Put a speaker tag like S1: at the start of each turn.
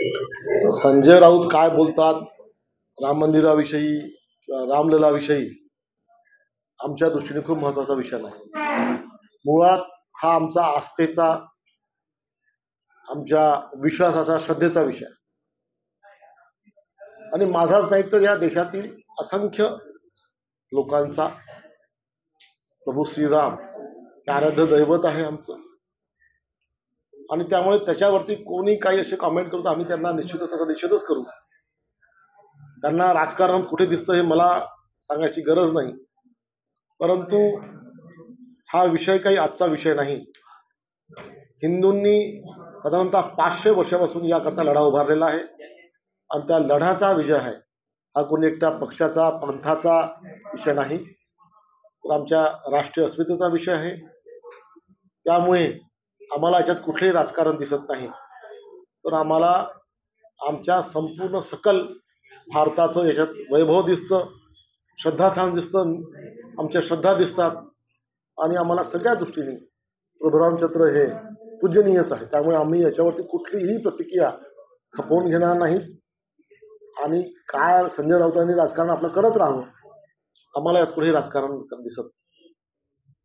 S1: संजय राऊत काय बोलतात राम मंदिराविषयी किंवा रामललाविषयी आमच्या दृष्टीने खूप महत्वाचा विषय नाही. मुळात हा आमचा आस्थेचा, आमच्या विश्वासाचा, श्रद्धेचा विषय आणि माझाच नाही तर या देशातील असंख्य लोकांचा प्रभू श्रीराम आराध्य दैवत आहे आमचं. आणि त्यामुळे त्याच्यावरती कोणी काही असे कॉमेंट करतो आम्ही त्यांना निश्चितच त्याचा निषेधच करू. त्यांना राजकारण कुठे दिसतं हे मला सांगायची गरज नाही, परंतु हा विषय काही आजचा विषय नाही. हिंदूंनी साधारणतः 500 वर्षापासून याकरता लढा उभारलेला आहे आणि त्या लढ्याचा विजय आहे. हा कोणी एकट्या पक्षाचा, पंथाचा विषय नाही, तर आमच्या राष्ट्रीय अस्मितेचा विषय आहे. त्यामुळे आम्हाला याच्यात कुठलेही राजकारण दिसत नाही, तर आम्हाला आमच्या संपूर्ण सकल भारताचं याच्यात वैभव दिसतं, श्रद्धास्थान दिसतं, आमच्या श्रद्धा दिसतात आणि आम्हाला सगळ्या दृष्टीने प्रभू रामचंद्र हे पूजनीयच आहे. त्यामुळे आम्ही याच्यावरती कुठलीही प्रतिक्रिया खपवून घेणार नाहीत आणि काय संजय राऊतांनी राजकारण आपलं करत राहावं. आम्हाला यात कुठेही राजकारण दिसत नाही.